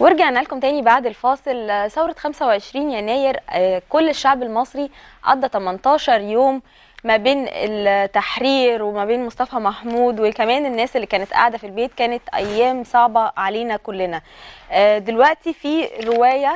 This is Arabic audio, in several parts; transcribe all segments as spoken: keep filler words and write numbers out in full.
ورجعنا لكم تاني بعد الفاصل. ثورة خمسة وعشرين يناير كل الشعب المصري قضى تمنتاشر يوم ما بين التحرير وما بين مصطفى محمود وكمان الناس اللي كانت قاعدة في البيت. كانت أيام صعبة علينا كلنا. دلوقتي في رواية،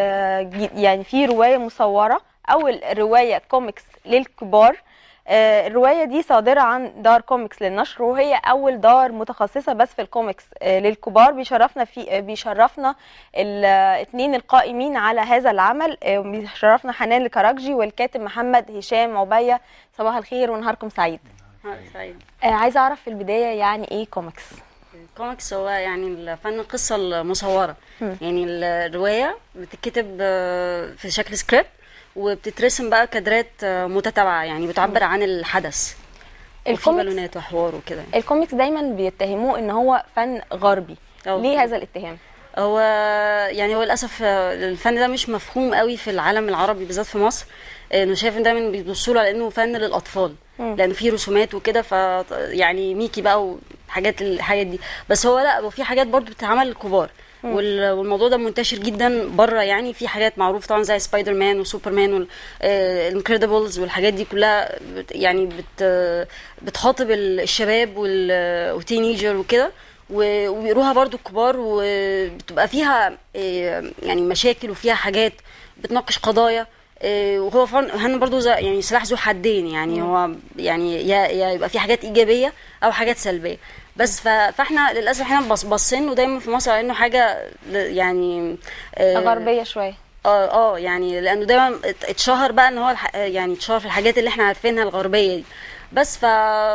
يعني في رواية مصورة، أول رواية كوميكس للكبار. الرواية دي صادرة عن دار كوميكس للنشر، وهي أول دار متخصصة بس في الكوميكس للكبار. بيشرفنا في بيشرفنا الاثنين القائمين على هذا العمل، بيشرفنا حنان الكراكجي والكاتب محمد هشام عبية. صباح الخير ونهاركم سعيد. نهار سعيد. عايزة أعرف في البداية يعني إيه كوميكس؟ الكوميكس هو يعني فن القصة المصورة. م. يعني الرواية بتتكتب في شكل سكريبت وبتترسم بقى كادرات متتابعه، يعني بتعبر عن الحدث. وفي بالونات وحوار وكده. الكوميكس دايما بيتهموه ان هو فن غربي. ليه هذا الاتهام؟ هو يعني هو للاسف الفن ده مش مفهوم قوي في العالم العربي بالذات في مصر. انه شايف ان دايما بيبصوا له على انه فن للاطفال، لانه فيه رسومات وكده، ف يعني ميكي بقى وحاجات الحاجات دي. بس هو لا، وفي حاجات برضو بتتعمل للكبار، والموضوع ده منتشر جدا بره. يعني في حاجات معروفه طبعا زي سبايدر مان وسوبرمان والانكريدبلز والحاجات دي كلها، يعني بت بتخاطب الشباب والتينيجر وكده، وبيقروها برضو الكبار، وبتبقى فيها يعني مشاكل وفيها حاجات بتناقش قضايا. وهو فعلا برضو يعني سلاح ذو حدين. يعني هو يعني يا يا يبقى في حاجات ايجابيه او حاجات سلبيه. بس فاحنا للاسف احنا باصين له دايما في مصر على انه حاجه يعني آه غربيه شويه. اه اه يعني لانه دايما اتشهر بقى ان هو يعني اتشهر في الحاجات اللي احنا عارفينها الغربيه دي. بس ف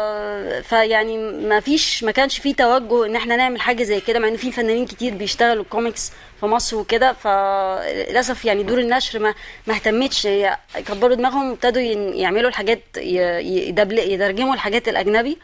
فيعني ما فيش ما كانش في توجه ان احنا نعمل حاجه زي كده، مع ان في فنانين كتير بيشتغلوا كوميكس في مصر وكده. فللاسف يعني دور النشر ما ما اهتمتش، كبروا دماغهم وابتدوا يعملوا الحاجات، يدرجموا الحاجات الاجنبي،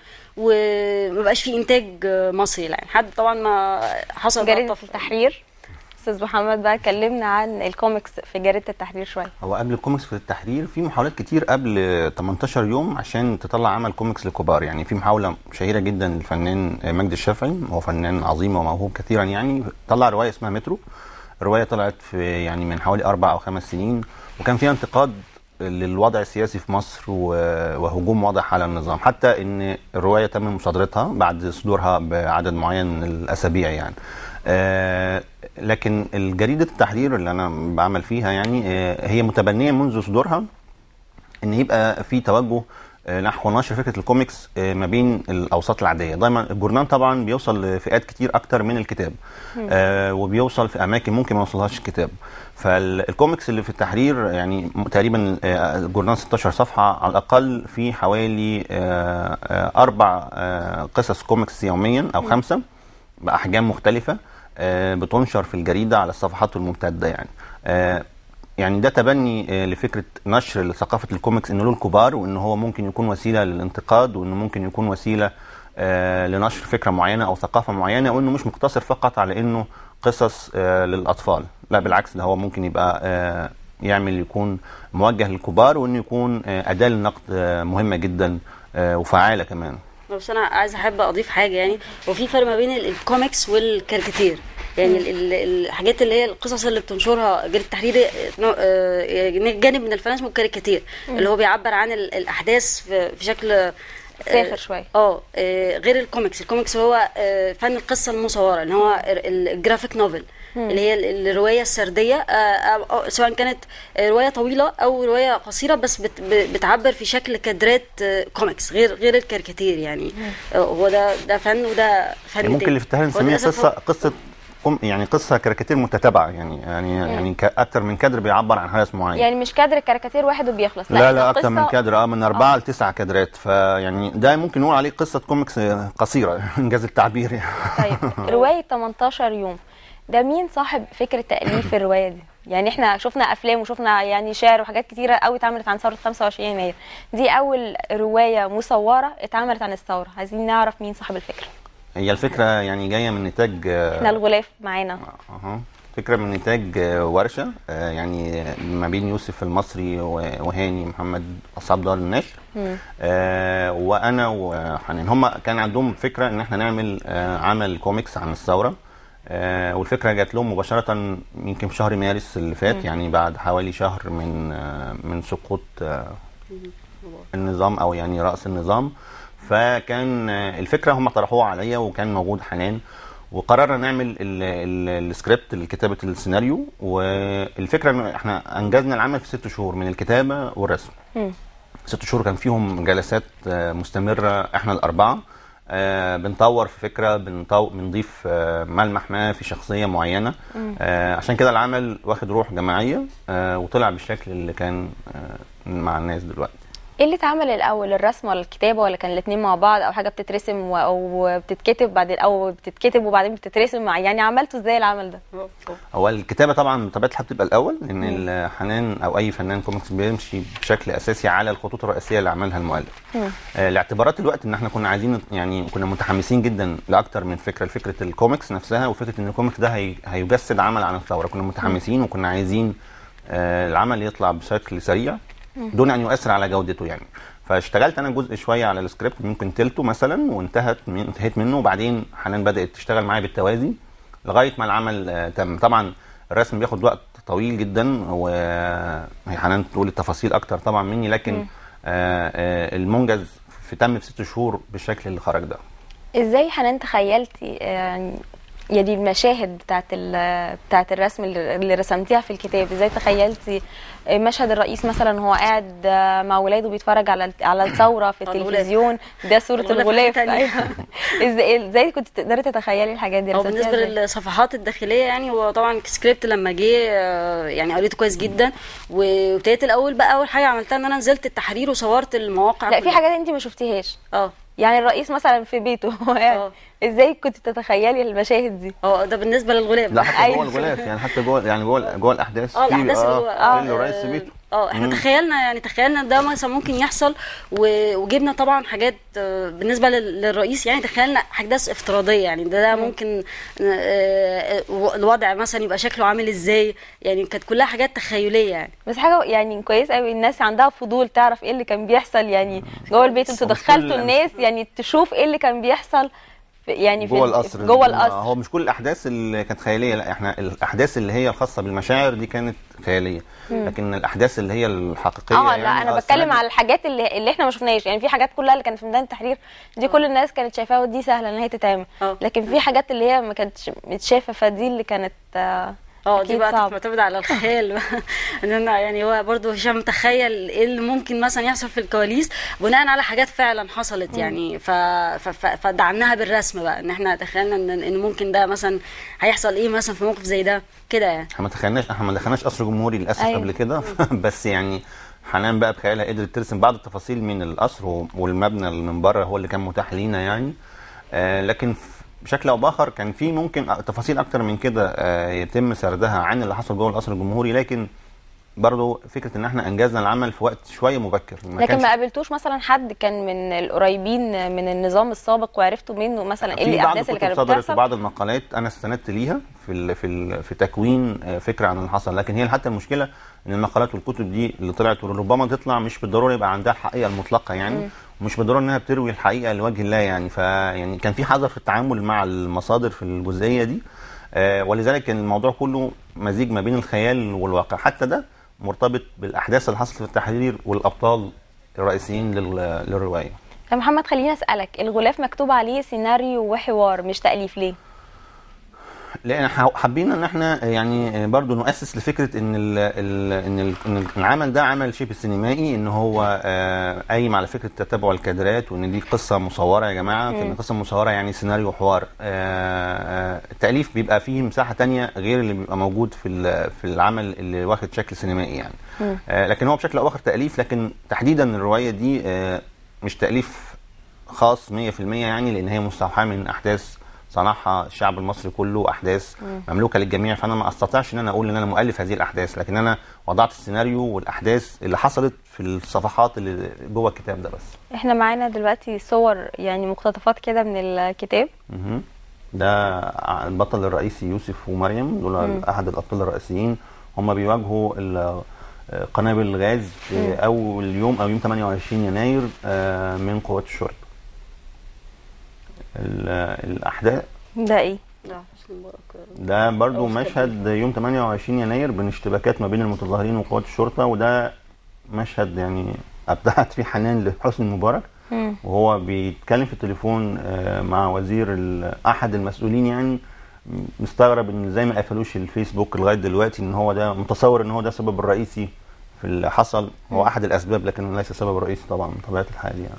وما بقاش في انتاج مصري. يعني حد طبعا ما حصل. جريدة التحرير، استاذ محمد بقى كلمنا عن الكوميكس في جريدة التحرير شويه. هو قبل الكوميكس في التحرير في محاولات كتير قبل تمنتاشر يوم عشان تطلع عمل كوميكس للكبار. يعني في محاوله شهيره جدا للفنان مجدي الشافعي، هو فنان عظيم وموهوب كثيرا، يعني طلع روايه اسمها مترو. الروايه طلعت في يعني من حوالي اربع او خمس سنين، وكان فيها انتقاد للوضع السياسي في مصر وهجوم واضح على النظام، حتى ان الروايه تم مصادرتها بعد صدورها بعدد معين من الاسابيع يعني. آه لكن الجريدة التحرير اللي انا بعمل فيها يعني آه هي متبنية منذ صدورها ان يبقى في توجه آه نحو نشر فكرة الكوميكس آه ما بين الاوساط العادية. دايما الجورنال طبعا بيوصل لفئات كتير اكتر من الكتاب، آه وبيوصل في اماكن ممكن ما يوصلهاش الكتاب. فالكوميكس اللي في التحرير يعني تقريبا آه الجورنال ستاشر صفحة على الاقل، في حوالي آه آه اربع آه قصص كوميكس يوميا او خمسة باحجام مختلفة بتنشر في الجريدة على الصفحات الممتدة. يعني يعني ده تبني لفكرة نشر ثقافة الكوميكس انه له الكبار، وانه هو ممكن يكون وسيلة للانتقاد، وانه ممكن يكون وسيلة لنشر فكرة معينة او ثقافة معينة، وانه مش مقتصر فقط على انه قصص للاطفال. لا بالعكس، ده هو ممكن يبقى يعمل يكون موجه للكبار، وانه يكون أداة للنقد مهمة جدا وفعالة كمان. بس انا عايزه احب اضيف حاجه. يعني وفي فرق ما بين الكوميكس والكاريكاتير. يعني الحاجات اللي هي القصص اللي بتنشرها جريدة التحرير جانب من الفن اسمه الكاريكاتير، اللي هو بيعبر عن الاحداث في شكل سافر شويه. اه غير الكوميكس. الكوميكس هو فن القصه المصوره، اللي هو الجرافيك نوفل، اللي هي الروايه السرديه، سواء كانت روايه طويله او روايه قصيره، بس بتعبر في شكل كادرات كوميكس، غير غير الكاريكاتير. يعني هو ده ده فن وده فن. يعني ممكن اللي في التحرير نسميها قصه قصه يعني قصه كاريكاتير متتابعه. يعني يعني مم. يعني اكتر من كادر بيعبر عن حدث معين. يعني مش كادر كاريكاتير واحد وبيخلص، لا لا, لا اكتر من كادر، اه من اربعه لتسعه كادرات. فيعني ده ممكن نقول عليه قصه كوميكس قصيره انجاز التعبير يعني. طيب روايه تمنتاشر يوم ده مين صاحب فكره تاليف الروايه دي؟ يعني احنا شفنا افلام وشفنا يعني شعر وحاجات كتيره قوي اتعملت عن ثوره خمسة وعشرين يناير، دي اول روايه مصوره اتعملت عن الثوره. عايزين نعرف مين صاحب الفكره. هي الفكره يعني جايه من نتاج، احنا الغلاف معانا. اها فكره من نتاج ورشه يعني ما بين يوسف المصري وهاني محمد اصحاب دار النشر، آه وانا وحنان. هم كان عندهم فكره ان احنا نعمل آه عمل كوميكس عن الثوره، آه والفكره جات لهم مباشره يمكن في شهر مارس اللي فات، م. يعني بعد حوالي شهر من آه من سقوط آه النظام او يعني راس النظام. فكان آه الفكره هم طرحوها عليا وكان موجود حنان، وقررنا نعمل السكريبت لكتابه السيناريو. والفكره ان احنا انجزنا العمل في ست شهور من الكتابه والرسم. م. ست شهور كان فيهم جلسات مستمره احنا الاربعه، آه بنطور في فكره، بنطو... بنضيف آه ملمح ما في شخصيه معينه. آه عشان كده العمل واخد روح جماعيه آه وطلع بالشكل اللي كان آه مع الناس دلوقتي. ايه اللي اتعمل الاول، الرسم ولا الكتابه، ولا كان الاثنين مع بعض، او حاجه بتترسم و... او بتتكتب بعدين، او بتتكتب وبعدين بتترسم مع... يعني عملتوا ازاي العمل ده؟ هو الكتابه طبعا بطبيعه الحال بتبقى الاول، لان الحنان او اي فنان كوميكس بيمشي بشكل اساسي على الخطوط الرئيسيه اللي عملها المؤلف. آه لاعتبارات الوقت ان احنا كنا عايزين، يعني كنا متحمسين جدا لاكتر من فكره، لفكره الكوميكس نفسها وفكره ان الكوميكس ده هي... هيجسد عمل عن الثوره. كنا متحمسين وكنا عايزين آه العمل يطلع بشكل سريع دون ان يؤثر على جودته يعني. فاشتغلت انا جزء شويه على السكريبت، ممكن تلته مثلا، وانتهت من انتهيت منه، وبعدين حنان بدات تشتغل معايا بالتوازي لغايه ما العمل آه تم. طبعا الرسم بياخد وقت طويل جدا، وهي حنان تقول التفاصيل اكتر طبعا مني، لكن آه آه المنجز في تم في ست شهور بالشكل اللي خرج ده. ازاي حنان تخيلتي يعني يعني المشاهد بتاعت بتاعت الرسم اللي رسمتيها في الكتاب؟ ازاي تخيلتي مشهد الرئيس مثلا هو قاعد مع ولاده بيتفرج على على الثوره في التلفزيون، ده صوره الغلاف. ازاي ازاي كنت تقدري تتخيلي الحاجات دي؟ او بالنسبه للصفحات الداخليه يعني، هو طبعا سكريبت لما جه يعني قريته كويس جدا، وابتديت الاول بقى اول حاجه عملتها ان انا نزلت التحرير وصورت المواقع. لا في حاجات انت ما شفتيهاش. اه يعني الرئيس مثلا في بيته اه ازاي كنت تتخيلي المشاهد دي؟ اه ده بالنسبه للغلاف. لا حتى جوه الغلاف يعني، حتى جوه يعني جوه جوه الاحداث. اه الاحداث اللي هو اه الرئيس في بيته. اه احنا تخيلنا يعني تخيلنا ده مثلا ممكن يحصل، وجبنا طبعا حاجات بالنسبه للرئيس يعني تخيلنا احداث افتراضيه يعني، ده, ده ممكن الوضع مثلا يبقى شكله عامل ازاي يعني، كانت كلها حاجات تخيليه يعني. بس حاجه يعني كويس قوي، الناس عندها فضول تعرف ايه اللي كان بيحصل يعني جوه البيت. انتوا دخلتوا الناس يعني تشوف ايه اللي كان بيحصل يعني جوه القصر. جوه القصر هو مش كل الاحداث اللي كانت خياليه، لا احنا الاحداث اللي هي الخاصه بالمشاعر دي كانت خياليه، لكن الاحداث اللي هي الحقيقيه اه يعني لا انا بتكلم على الحاجات اللي اللي احنا ما شفناهاش يعني. في حاجات كلها اللي كانت في ميدان التحرير دي كل الناس كانت شايفاها ودي سهله ان هي تتعمل، لكن في حاجات اللي هي ما كانتش متشافه، فدي اللي كانت اه دي بقى تعتمد على الخيال. ان انا يعني هو برضه هشام متخيل ايه اللي ممكن مثلا يحصل في الكواليس بناء على حاجات فعلا حصلت يعني، ف... ف... فدعمناها بالرسم بقى، ان احنا تخيلنا ان ان ممكن ده مثلا هيحصل ايه مثلا في موقف زي ده كده يعني. احنا ما تخيلناش، احنا ما دخلناش قصر جمهوري للاسف أيوة. قبل كده بس يعني حنان بقى بخيالها قدرت ترسم بعض التفاصيل من القصر، والمبنى اللي من بره هو اللي كان متاح لينا يعني. آه لكن بشكل او باخر كان في ممكن تفاصيل اكتر من كده يتم سردها عن اللي حصل جوه القصر الجمهوري، لكن برضه فكره ان احنا انجزنا العمل في وقت شويه مبكر. ما لكن ما قابلتوش مثلا حد كان من القريبين من النظام السابق وعرفتوا منه مثلا ايه الاحداث اللي كانت بتحصل؟ بعض المقالات انا استندت ليها في ال في ال في تكوين فكره عن اللي حصل، لكن هي حتى المشكله ان المقالات والكتب دي اللي طلعت ربما تطلع مش بالضروره يبقى عندها الحقيقه المطلقه يعني، م. ومش بالضروره انها بتروي الحقيقه لوجه الله يعني. فيعني كان في حذر في التعامل مع المصادر في الجزئيه دي، آه ولذلك كان الموضوع كله مزيج ما بين الخيال والواقع، حتى ده مرتبط بالاحداث اللي حصلت في التحرير والابطال الرئيسيين للروايه. يا محمد خليني اسالك، الغلاف مكتوب عليه سيناريو وحوار مش تاليف، ليه؟ لان حابين ان احنا يعني برضو نؤسس لفكره ان ال ال ان العمل ده عمل شبه سينمائي، ان هو قايم على فكره تتبع الكادرات، وان دي قصه مصوره يا جماعه. في قصه مصوره يعني سيناريو وحوار. التاليف بيبقى فيه مساحه تانية غير اللي بيبقى موجود في في العمل اللي واخد شكل سينمائي يعني. م. لكن هو بشكل او اخر تاليف، لكن تحديدا الروايه دي مش تاليف خاص مية في المية يعني، لان هي مستوحاه من احداث صنعها الشعب المصري كله، احداث مم. مملوكه للجميع، فانا ما استطيعش ان انا اقول ان انا مؤلف هذه الاحداث، لكن انا وضعت السيناريو والاحداث اللي حصلت في الصفحات اللي جوه الكتاب ده بس. احنا معانا دلوقتي صور يعني مقتطفات كده من الكتاب. مه. ده البطل الرئيسي يوسف ومريم، دول مم. احد الابطال الرئيسيين، هم بيواجهوا قنابل الغاز في اول يوم او يوم ثمانية وعشرين يناير من قوات الشرطه. الاحداث ده ايه؟ ده حسني مبارك. ده برضو أوف مشهد يوم ثمانية وعشرين يناير بين اشتباكات ما بين المتظاهرين وقوات الشرطه، وده مشهد يعني ابدعت فيه حنان لحسني مبارك مم. وهو بيتكلم في التليفون آه، مع وزير ال- احد المسؤولين، يعني مستغرب ان زي ما قفلوش الفيسبوك لغايه دلوقتي، ان هو ده متصور ان هو ده السبب الرئيسي في اللي حصل. هو احد الاسباب لكن ليس السبب الرئيسي طبعا من طبيعه الحال يعني.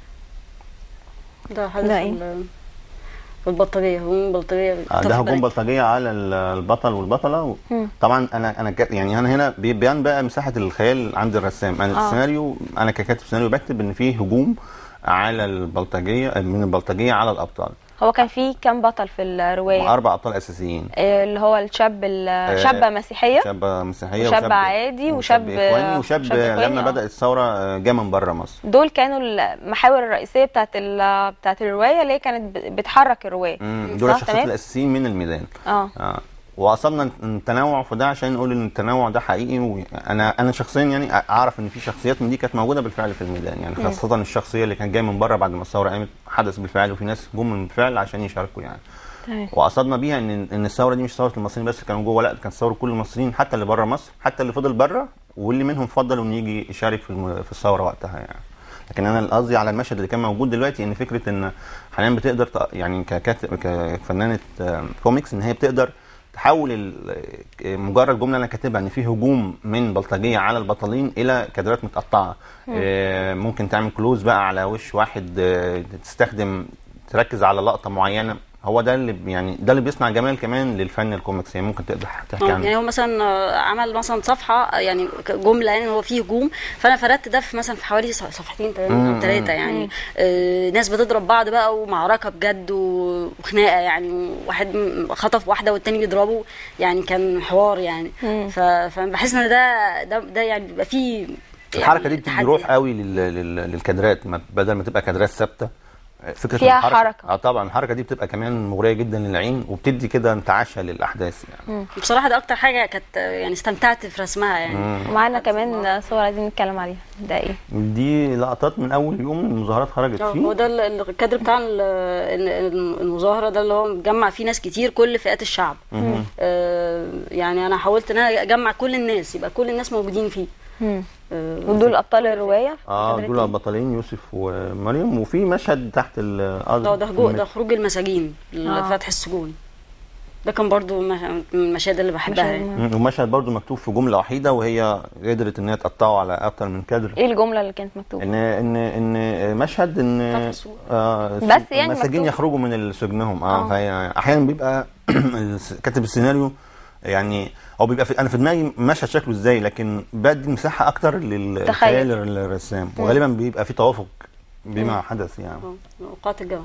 ده حدث ده إيه؟ ال- البلطجيه، هجوم البلطجيه آه، ده هجوم بلطجيه على ال- البطل والبطله. مم. طبعا انا انا ك- يعني انا هنا بيبان بقى مساحه الخيال عند الرسام. انا آه. السيناريو، انا ككاتب سيناريو بكتب ان فيه هجوم على البلطجيه من البلطجيه على الابطال. هو كان في كام بطل في الروايه؟ اربع ابطال اساسيين، آه، اللي هو الشاب ال- شابه مسيحيه، شاب مسيحيه وشاب عادي، وشاب اخواني، وشاب وشاب إخواني، لما آه. بدات الثوره جه من بره مصر. دول كانوا المحاور الرئيسيه بتاعت ال- بتاعت الروايه اللي هي كانت ب- بتحرك الروايه. مم، دول صح؟ الشخصيات تمام؟ الاساسيين من الميدان. اه آه. واصلنا التنوع في ده عشان نقول ان التنوع ده حقيقي. وانا انا شخصيا يعني اعرف ان في شخصيات من دي كانت موجوده بالفعل في الميدان، يعني خاصه الشخصيه اللي كانت جايه من بره بعد ما الثوره قامت حدث بالفعل، وفي ناس جم من بالفعل عشان يشاركوا يعني. تمام. وقصدنا بيها ان ان الثوره دي مش ثوره المصريين بس اللي كانوا جوه، لا كانت ثوره كل المصريين، حتى اللي بره مصر، حتى اللي فضل بره واللي منهم فضلوا انه يجي يشارك في الم- في الثوره وقتها يعني. لكن انا قصدي على المشهد اللي كان موجود دلوقتي، ان فكره ان حنان بتقدر ت- يعني ككاتب كفنانه آه، كوميكس، ان هي بتقدر تحول ال- مجرد جمله انا كاتبها ان في هجوم من بلطجيه على البطلين الى كادرات متقطعه. آه، ممكن تعمل كلوز بقى على وش واحد، آه، تستخدم تركز على لقطه معينه. هو ده اللي يعني ده اللي بيصنع جمال كمان للفن الكوميكس. يعني ممكن تقدر تحكي اه عنه. يعني هو مثلا آه، عمل مثلا صفحه يعني جمله، يعني هو فيه هجوم، فانا فردت ده في مثلا في حوالي ص- صفحتين تقريبا او ثلاثه يعني. آه ناس بتضرب بعض بقى ومعركه بجد و- وخناقه يعني، واحد م- خطف واحده والتاني بيضربه، يعني كان حوار يعني. ف- فبحس ان ده ده ده يعني بيبقى فيه الحركه دي بتدي تحدي. روح قوي لل- لل- للكادرات، ما- بدل ما تبقى كادرات ثابته. فكره فيها الحركة- حركة. اه طبعا الحركه دي بتبقى كمان مغريه جدا للعين، وبتدي كده انتعاشه للاحداث يعني. بصراحه ده اكتر حاجه كانت يعني استمتعت في رسمها يعني. ومعانا كمان صور عايزين نتكلم عليها. ده ايه؟ دي لقطات من اول يوم المظاهرات خرجت اه فيه. هو ده ال- الكادر بتاع ال- ال- المظاهره ده اللي هو مجمع فيه ناس كتير، كل فئات الشعب. آه يعني انا حاولت ان انا اجمع كل الناس، يبقى كل الناس موجودين فيه. مم. آه ودول ابطال الروايه؟ اه كادرات دول إيه؟ البطلين يوسف ومريم، وفي مشهد تحت ال ده ده هجو- ده خروج المساجين آه. لفتح السجون، ده كان برضو مش- من المشاهد اللي بحبها مشهد يعني. مهم. ومشهد برضو مكتوب في جمله وحيده، وهي قدرت ان هي تقطعه على اكتر من كادر. ايه الجمله اللي كانت مكتوبه؟ ان ان ان مشهد ان فتح السجون. آه بس يعني المساجين مكتوب. يخرجوا من سجنهم. اه, آه. فهي احيانا بيبقى الس- كاتب السيناريو يعني او بيبقى في انا في دماغي مشهد شكله ازاي، لكن بدي مساحه اكتر للخيال تخيل. الرسام، وغالبا بيبقى في توافق بما حدث يعني. اه اوقات الجو.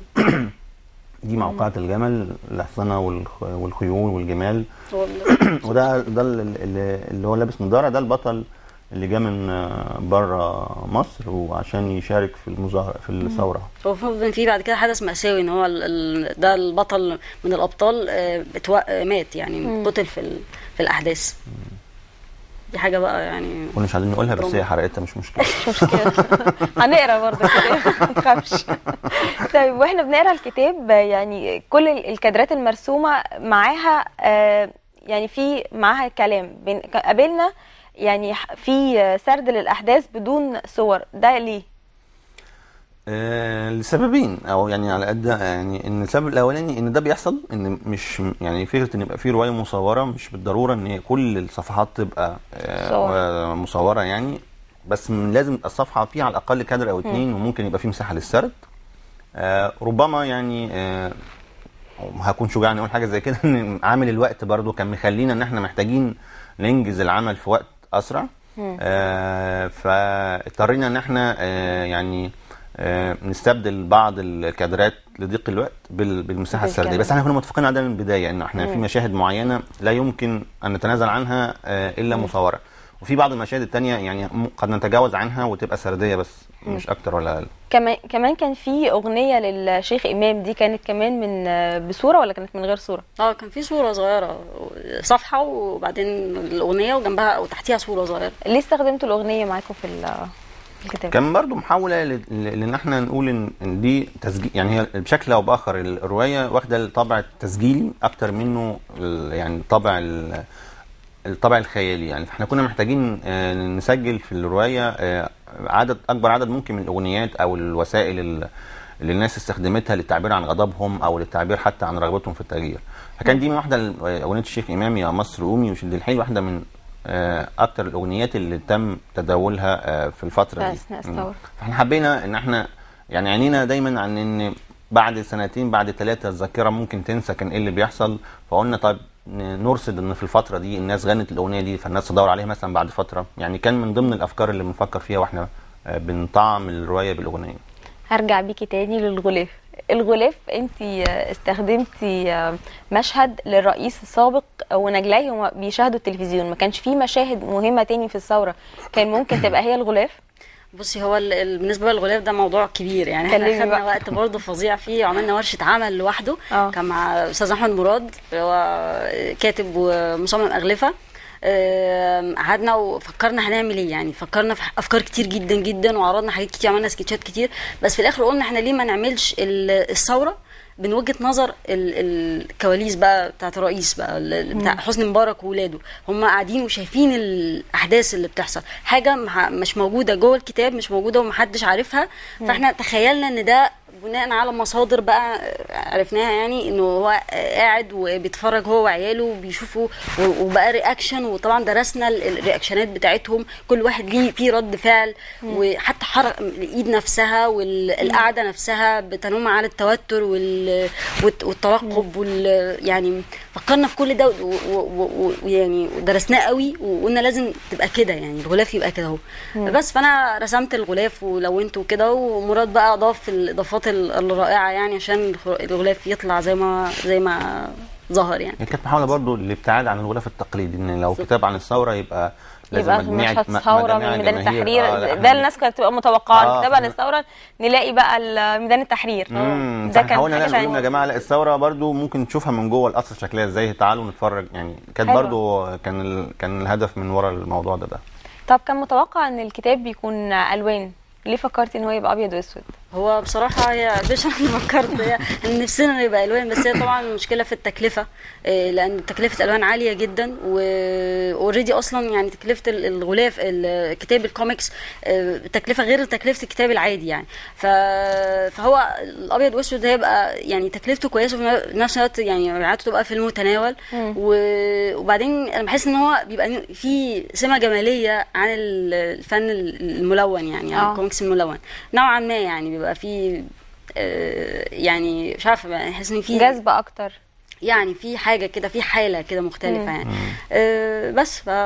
دي موقعة الجمل، الحصنة والخ- والخيول والجمال. هو ال- وده ده اللي, اللي هو لابس نظارة، ده البطل اللي جه من بره مصر وعشان يشارك في المظاهرة في الثورة. هو في في بعد كده حدث مأساوي، ان هو ال- ال- ده البطل من الابطال آه، اتوا- آه، مات يعني، قتل في ال- في الاحداث. دي حاجه بقى يعني. كنا مش عايزين نقولها بس هي حرقتها، مش مشكلة. مش مشكله. هنقرا برضه كده، ما تخافش. طيب واحنا بنقرا الكتاب يعني كل ال- الكادرات المرسومه معاها آه، يعني في معاها كلام بن- قابلنا يعني ح- في سرد للاحداث بدون صور، ده ليه؟ آه، لسببين، او يعني على قد يعني ان السبب الاولاني ان ده بيحصل، ان مش يعني فكره ان يبقى في روايه مصوره مش بالضروره ان كل الصفحات تبقى آه، صور. مصوره يعني، بس من لازم يبقى الصفحه فيها على الاقل كادر او اتنين، وممكن يبقى في مساحه للسرد. آه، ربما يعني آه، هكون شجاع ان اقول حاجه زي كده، ان عامل الوقت برضو كان مخلينا ان احنا محتاجين ننجز العمل في وقت اسرع. آه فاضطرينا ان احنا آه يعني آه نستبدل بعض الكادرات لضيق الوقت بال- بالمساحه السرديه. بس احنا كنا متفقين على ده من البدايه، ان احنا في مشاهد معينه لا يمكن ان نتنازل عنها آه الا مصوره، وفي بعض المشاهد التانية يعني م- قد نتجاوز عنها وتبقى سرديه بس، مش اكتر ولا اقل. كمان كمان كان في اغنيه للشيخ امام، دي كانت كمان من آه، بصوره ولا كانت من غير صوره؟ اه كان في صوره صغيره، صفحه وبعدين الاغنيه وجنبها او تحتيها صوره صغيره. ليه استخدمتوا الاغنيه معاكم في ال- الكتاب؟ كان برضو محاوله ل- ل- لان احنا نقول ان إن دي تسجيل، يعني هي بشكل او باخر الروايه واخده الطابع التسجيلي اكتر منه ال- يعني الطابع ال- الطابع الخيالي. يعني احنا كنا محتاجين آه، نسجل في الروايه آه، عدد اكبر عدد ممكن من الاغنيات او الوسائل ال- اللي الناس استخدمتها للتعبير عن غضبهم او للتعبير حتى عن رغبتهم في التغيير. فكان دي من واحده ال- اغنيه الشيخ امام يا مصر قومي وشد الحيل، واحده من آه، اكتر الاغنيات اللي تم تداولها آه، في الفتره في دي. أثناء مم. الثورة. فاحنا حبينا ان احنا يعني عينينا دايما عن ان بعد سنتين بعد ثلاثه الذاكره ممكن تنسى كان ايه اللي بيحصل، فقلنا طيب ن- نرصد ان في الفتره دي الناس غنت الاغنيه دي، فالناس تدور عليها مثلا بعد فتره. يعني كان من ضمن الافكار اللي بنفكر فيها واحنا آه، بنطعم الروايه بالاغنيه. هرجع بيكي تاني للغلاف. الغلاف انت استخدمتي مشهد للرئيس السابق ونجلاي هما بيشاهدوا التلفزيون، ما كانش فيه مشاهد مهمة تاني في الثورة كان ممكن تبقى هي الغلاف؟ بصي هو ال- ال- بالنسبه للغلاف ده موضوع كبير، يعني كلمي احنا خدنا بقى. وقت برضه فظيع فيه، وعملنا ورشه عمل لوحده. اه. كان مع استاذ احمد مراد اللي هو كاتب ومصمم اغلفه. آم، قعدنا وفكرنا هنعمل ايه، يعني فكرنا في افكار كتير جدا جدا، وعرضنا حاجات كتير، عملنا سكتشات كتير، بس في الاخر قلنا احنا ليه ما نعملش ال- الثوره من وجهه نظر ال- الكواليس بقى بتاعت الرئيس بقى ال- بتاع حسني مبارك وولاده، هم قاعدين وشايفين الاحداث اللي بتحصل، حاجه مح- مش موجوده جوه الكتاب، مش موجوده ومحدش عارفها. فاحنا تخيلنا ان ده بناء على مصادر بقى عرفناها، يعني انه هو قاعد وبيتفرج هو وعياله وبيشوفوا، وبقى رياكشن، وطبعا درسنا ال- الرياكشنات بتاعتهم، كل واحد ليه فيه رد فعل، وحتى حرق الايد نفسها والقعده نفسها بتنم على التوتر وال- والت- والترقب وال يعني فكرنا في كل ده ويعني درسناه قوي، وقلنا لازم تبقى كده، يعني الغلاف يبقى كده اهو. بس فانا رسمت الغلاف ولونته كده، ومراد بقى اضاف الاضافات ال- الرائعه يعني عشان الخ- الغلاف يطلع زي ما زي ما ظهر يعني. هي كانت محاوله برضو للابتعاد عن الغلاف التقليدي، ان لو كتاب عن الثوره يبقى لازم يبقى مجموعه مشهد م- ثورة مجاميع من ميدان جماهير. التحرير، آه، لا، ده إحنا الناس كانت تبقى متوقعة آه، كتابها فإحنا- للثورة نلاقي بقى ال- ميدان التحرير. امم ده فاحنا كان حاولنا حاجة نقول لهم تانية. يا جماعه لا، الثوره برضو ممكن تشوفها من جوه القصر شكلها ازاي، تعالوا نتفرج. يعني كانت حلوة. برضو كان ال... كان الهدف من ورا الموضوع ده ده طب كان متوقع ان الكتاب بيكون الوان، ليه فكرتي ان هو يبقى ابيض واسود؟ هو بصراحة هي مش أنا اللي فكرت، هي إن نفسنا يبقى ألوان، بس هي طبعا المشكلة في التكلفة، إيه، لأن تكلفة الألوان عالية جدا، وأوريدي أصلا يعني تكلفة ال- الغلاف ال- كتاب الكوميكس آه، تكلفة غير تكلفة الكتاب العادي يعني. ف- فهو الأبيض وأسود هيبقى يعني تكلفته كويسة، وفي نفس الوقت يعني مبيعاته تبقى في المتناول. و- وبعدين أنا بحس إن هو بيبقى فيه سمة جمالية عن الفن الملون، يعني عن آه. الكوميكس الملون نوعا ما، يعني بيبقى في آه، يعني مش عارفه بقى، احس ان في جذب اكتر، يعني في حاجه كده، في حاله كده مختلفه يعني. آه، بس ف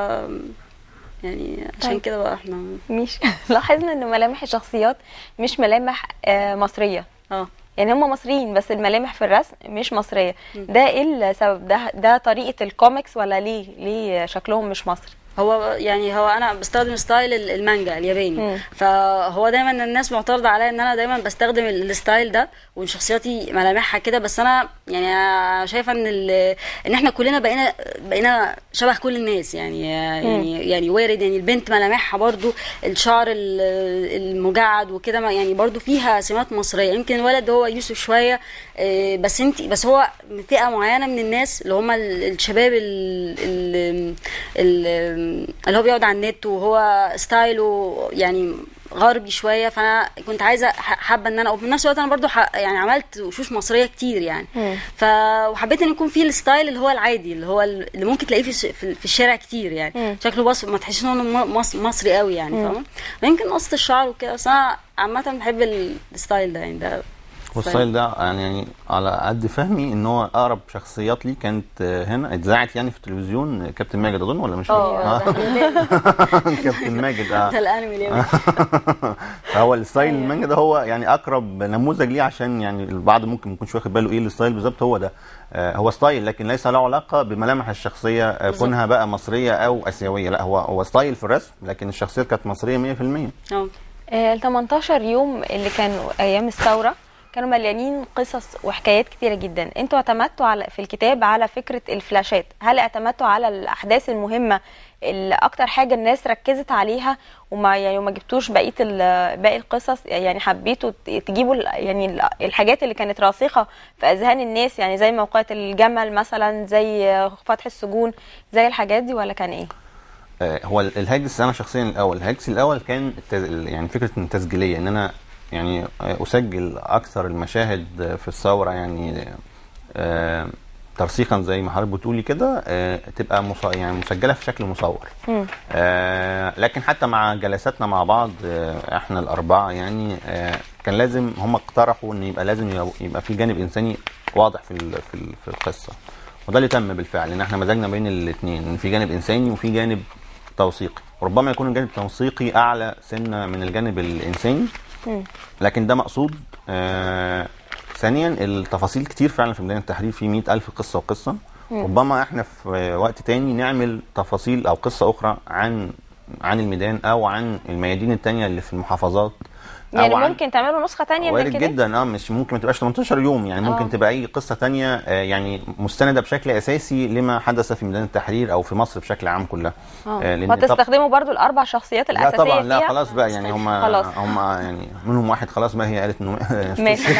يعني عشان طيب. كده بقى احنا مش لاحظنا ان ملامح الشخصيات مش ملامح آه، مصرية، اه يعني هم مصريين بس الملامح في الرسم مش مصرية. ده ايه السبب؟ ده ده طريقة الكوميكس ولا ليه ليه شكلهم مش مصري؟ هو يعني هو انا بستخدم ستايل ال- المانجا الياباني، مم. فهو دايما الناس معترضه عليا ان انا دايما بستخدم ال- الستايل ده، وان شخصياتي ملامحها كده، بس انا يعني أنا شايفه ان ال- ان احنا كلنا بقينا بقينا شبه كل الناس، يعني يعني يعني وارد، يعني البنت ملامحها برضو الشعر ال- المجعد وكده، ما- يعني برضو فيها سمات مصريه. يمكن الولد هو يوسف شويه، آه، بس انت بس هو من فئه معينه من الناس اللي هم ال- الشباب ال- ال- ال- اللي هو بيقعد على النت وهو ستايله يعني غربي شويه، فانا كنت عايزه ح- حابه ان انا، وفي نفس الوقت انا برضو ح- يعني عملت وشوش مصريه كتير يعني. مم. ف وحبيت ان يكون في الستايل اللي هو العادي، اللي هو اللي ممكن تلاقيه في الش- في في الشارع كتير يعني. مم. شكله بس ما تحسش ان هو مص- مصري قوي يعني، مم. فاهمه؟ ويمكن قصه الشعر وكده، بس انا عامه بحب ال- الستايل ده يعني. ده والستايل ده يعني, يعني على قد فهمي ان هو اقرب شخصيات لي كانت آه، هنا اتذاعت يعني في التلفزيون كابتن ماجد اظن، ولا مش اه فاكر؟ ده كابتن ماجد اه ده الانمي الياباني. هو الستايل المانجا ده هو يعني اقرب نموذج ليه، عشان يعني البعض ممكن ما يكونش واخد باله ايه الستايل بالظبط. هو ده آه، هو ستايل لكن ليس له علاقه بملامح الشخصيه آه، بالظبط. كونها بقى مصريه او اسيويه، لا هو هو ستايل في الرسم لكن الشخصيات كانت مصريه مية في المية. اه ال تمنتاشر يوم اللي كانوا ايام الثوره كانوا مليانين قصص وحكايات كتيره جدا. انتوا اعتمدتوا على في الكتاب على فكره الفلاشات، هل اعتمدتوا على الاحداث المهمه اللي اكتر حاجه الناس ركزت عليها وما يعني وما جبتوش بقيه باقي القصص؟ يعني حبيتوا تجيبوا يعني الحاجات اللي كانت راسخه في اذهان الناس، يعني زي موقعة الجمل مثلا، زي فتح السجون، زي الحاجات دي، ولا كان ايه؟ هو الهاجس انا شخصيا الاول الهاجس الاول كان يعني فكره التسجيليه، ان انا يعني اسجل اكثر المشاهد في الثوره، يعني ترسيخا زي ما حضرتك بتقولي كده، تبقى مص... يعني مسجله في شكل مصور. آه لكن حتى مع جلساتنا مع بعض احنا الاربعه يعني كان لازم هم اقترحوا ان يبقى لازم يبقى في جانب انساني واضح في في في القصه، وده اللي تم بالفعل، ان احنا مزجنا بين الاثنين، ان في جانب انساني وفي جانب توثيقي. ربما يكون الجانب التوثيقي اعلى سنه من الجانب الانساني، لكن ده مقصود. آه ثانيا التفاصيل كتير فعلا في ميدان التحرير، في مئة ألف قصه وقصه. ربما احنا في وقت تاني نعمل تفاصيل او قصه اخرى عن عن الميدان او عن الميادين التانيه اللي في المحافظات، يعني ممكن تعملوا نسخه ثانيه من كده جدا. اه مش ممكن ما تبقاش ثمانية عشر يوم، يعني ممكن أوه. تبقى اي قصه ثانيه آه يعني مستنده بشكل اساسي لما حدث في ميدان التحرير او في مصر بشكل عام كلها. آه فتستخدموا برضو الاربع شخصيات الاساسيه؟ لا طبعا، لا فيها؟ خلاص بقى، يعني هم هم يعني منهم واحد خلاص بقى هي قالت انه ماشي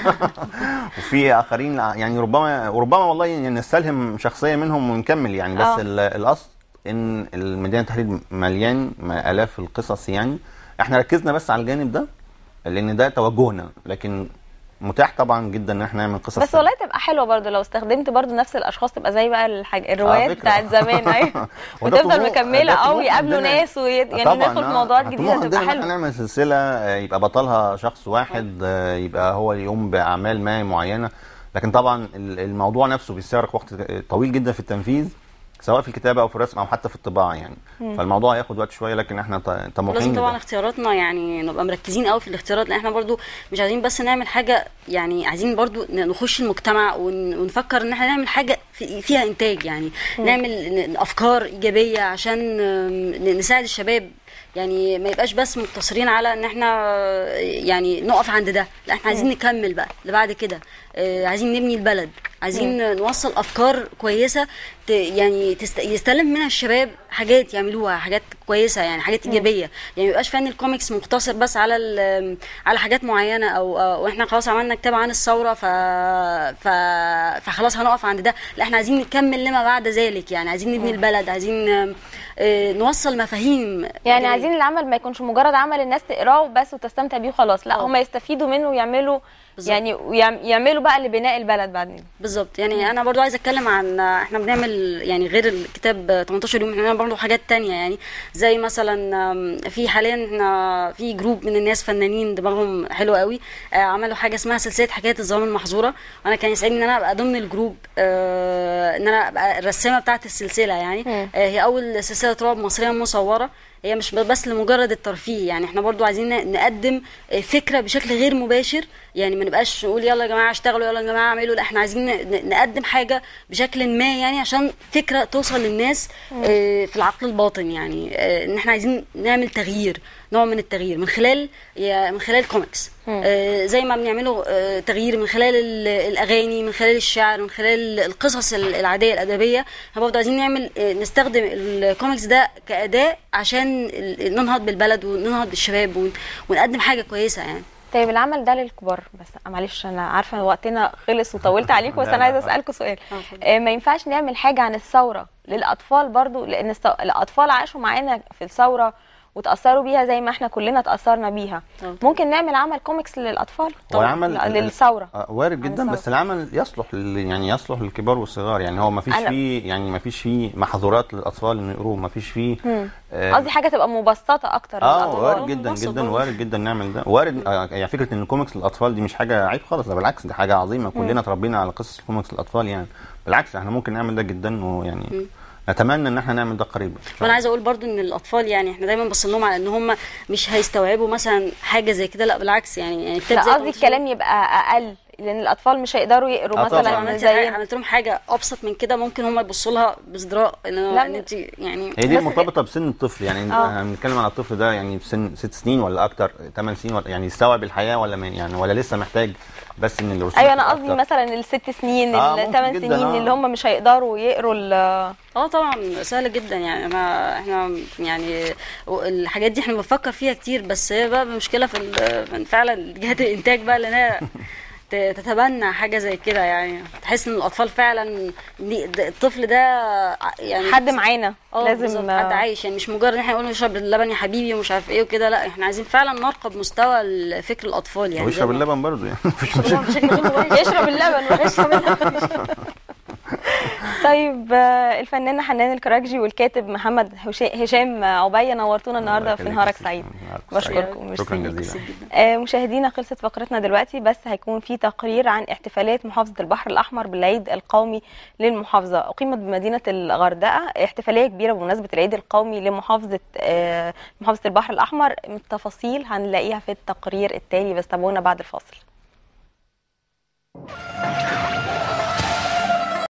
وفي اخرين يعني ربما وربما والله يعني نستلهم شخصيه منهم ونكمل يعني. بس أوه. الاصل ان الميدان التحرير مليان الاف القصص، يعني احنا ركزنا بس على الجانب ده لان ده توجهنا، لكن متاح طبعا جدا ان احنا نعمل قصص. بس والله تبقى حلوه برضو لو استخدمت برضو نفس الاشخاص، تبقى زي بقى الحاج... الروايات بتاعت زمان. ايوه وتفضل مكمله او يقابلوا ناس وي... يعني ندخل في موضوعات جديده، تبقى حلوه. نعمل سلسله يبقى بطلها شخص واحد، يبقى هو يقوم باعمال ما معينه، لكن طبعا الموضوع نفسه بيستغرق وقت طويل جدا في التنفيذ، سواء في الكتابه او في الرسم او حتى في الطباعه يعني. مم. فالموضوع هياخد وقت شويه، لكن احنا طموحين. لازم طبعا اختياراتنا يعني نبقى مركزين قوي في الاختيارات، لان احنا برضو مش عايزين بس نعمل حاجه، يعني عايزين برضو نخش المجتمع ونفكر ان احنا نعمل حاجه فيها انتاج، يعني مم. نعمل افكار ايجابيه عشان نساعد الشباب، يعني ما يبقاش بس مقتصرين على ان احنا يعني نقف عند ده، لا احنا عايزين نكمل بقى اللي بعد كده، آه عايزين نبني البلد، عايزين مم. نوصل افكار كويسه يعني تست... يستلم منها الشباب حاجات يعملوها، حاجات كويسه يعني حاجات ايجابيه. يعني ما يبقاش فن الكوميكس مقتصر بس على ال... على حاجات معينه، او واحنا خلاص عملنا كتاب عن الثوره ف... ف... فخلاص هنقف عند ده، لا احنا عايزين نكمل لما بعد ذلك، يعني عايزين نبني البلد، عايزين آه نوصل مفاهيم، يعني عايزين العمل ما يكونش مجرد عمل الناس تقراه بس وتستمتع بيه وخلاص، لا هم يستفيدوا منه ويعملوا بالزبط. يعني يعملوا بقى لبناء البلد بعدين. بالظبط. يعني مم. انا برضو عايزه اتكلم عن احنا بنعمل يعني غير الكتاب تمنتاشر يوم، احنا برضو حاجات تانية، يعني زي مثلا في حاليا احنا في جروب من الناس فنانين دماغهم حلو قوي، عملوا حاجه اسمها سلسله حكايات الظلام المحظوره، وانا كان يسعدني ان انا ابقى ضمن الجروب، ان انا ابقى الرسامه بتاعه السلسله. يعني مم. هي اول سلسله رعب مصريه مصوره، هي مش بس لمجرد الترفيه، يعني احنا برضو عايزين نقدم فكره بشكل غير مباشر، يعني ما نبقاش نقول يلا يا جماعه اشتغلوا، يلا يا جماعه اعملوا، لا احنا عايزين نقدم حاجه بشكل ما، يعني عشان فكره توصل للناس اه في العقل الباطن، يعني اه ان احنا عايزين نعمل تغيير، نوع من التغيير من خلال من خلال الكوميكس، اه زي ما بنعمله اه تغيير من خلال الاغاني، من خلال الشعر، من خلال القصص العاديه الادبيه. احنا برضو عايزين نعمل اه نستخدم الكوميكس ده كاداه عشان ننهض بالبلد وننهض بالشباب ونقدم حاجه كويسه يعني. طيب العمل ده للكبار بس، معلش انا عارفه وقتنا خلص وطولت عليكم، بس انا عايزه اسالكم سؤال. آه ما ينفعش نعمل حاجه عن الثوره للاطفال برضو؟ لان الاطفال عاشوا معانا في الثوره وتاثروا بيها زي ما احنا كلنا تاثرنا بيها. طبعا. ممكن نعمل عمل كوميكس للاطفال عمل للثوره؟ وارد جدا، بس العمل يصلح يعني يصلح للكبار والصغار، يعني هو ما فيش فيه يعني ما فيش فيه محظورات للاطفال انه يقروه، ما فيش فيه قصدي آه حاجه تبقى مبسطه اكتر اه وارد جدا جدا، وارد جدا نعمل ده، وارد. آه يعني فكره ان الكوميكس للاطفال دي مش حاجه عيب خالص، ده بالعكس دي حاجه عظيمه، كلنا اتربينا على قصص الكوميكس للاطفال، يعني بالعكس احنا ممكن نعمل ده جدا، ويعني م. نتمنى ان احنا نعمل ده قريبا. وانا عايزه اقول برضو ان الاطفال يعني احنا دايما بصين لهم على ان هم مش هيستوعبوا مثلا حاجه زي كده، لا بالعكس، يعني يعني الكتاب زي قصدي الكلام يبقى اقل، لان الاطفال مش هيقدروا يقروا آه مثلا طبعاً. عملت زي عملت لهم حاجه ابسط من كده ممكن هم يبصوا لها بازدراء ان لا، ان انت يعني هي دي بس- مرتبطه بسن الطفل، يعني آه. احنا بنتكلم على الطفل ده يعني في سن ست سنين ولا اكتر، ثمان سنين ولا يعني يستوعب الحياه ولا ما يعني ولا لسه محتاج بس ان الرسوم ايوه انا تبقى قصدي أكتر؟ مثلا الست سنين آه، ممكن الثمان جداً، سنين آه. اللي هم مش هيقدروا يقروا ال- اه طبعا سهل جدا يعني. انا احنا يعني الحاجات دي احنا بنفكر فيها كتير، بس هي بقى المشكله في ال- فعلا جهات الانتاج بقى اللي هي ت- تتبنى حاجه زي كده، يعني تحس ان الاطفال فعلا دي- ده- الطفل ده يعني حد معانا اه لازم لازم حد عايش، يعني مش مجرد ان احنا نقول اشرب اللبن يا حبيبي ومش عارف ايه وكده، لا احنا عايزين فعلا نرقب مستوى فكر الاطفال يعني. ويشرب زي ما- اللبن برضه يعني مفيش يشرب اللبن مشاكل. بشكل غير مباشر. يشرب اللبن يشرب اللبن. طيب آه، الفنانه حنان الكراكجي والكاتب محمد هشا- هشام عبيه نورتونا النهارده في نهارك سعيد. بشكركم. شكرا ميرسي. جزيلا. آه، مشاهدينا خلصت فقرتنا دلوقتي، بس هيكون في تقرير عن احتفالات محافظة البحر الأحمر بالعيد القومي للمحافظة. أقيمت بمدينة الغردقة احتفالية كبيرة بمناسبة العيد القومي لمحافظة آه، محافظة البحر الأحمر. التفاصيل هنلاقيها في التقرير التالي، بس تابعونا بعد الفاصل.